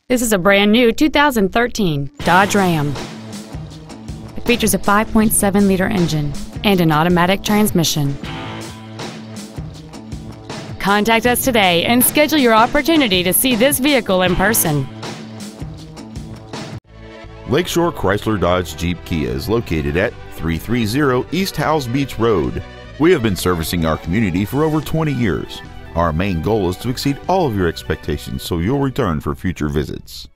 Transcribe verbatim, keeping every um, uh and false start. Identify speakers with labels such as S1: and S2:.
S1: This is a brand new two thousand thirteen Dodge Ram. It features a five point seven liter engine and an automatic transmission. Contact us today and schedule your opportunity to see this vehicle in person.
S2: Lakeshore Chrysler Dodge Jeep Kia is located at three thirty East Howze Beach Road. We have been servicing our community for over twenty years. Our main goal is to exceed all of your expectations so you'll return for future visits.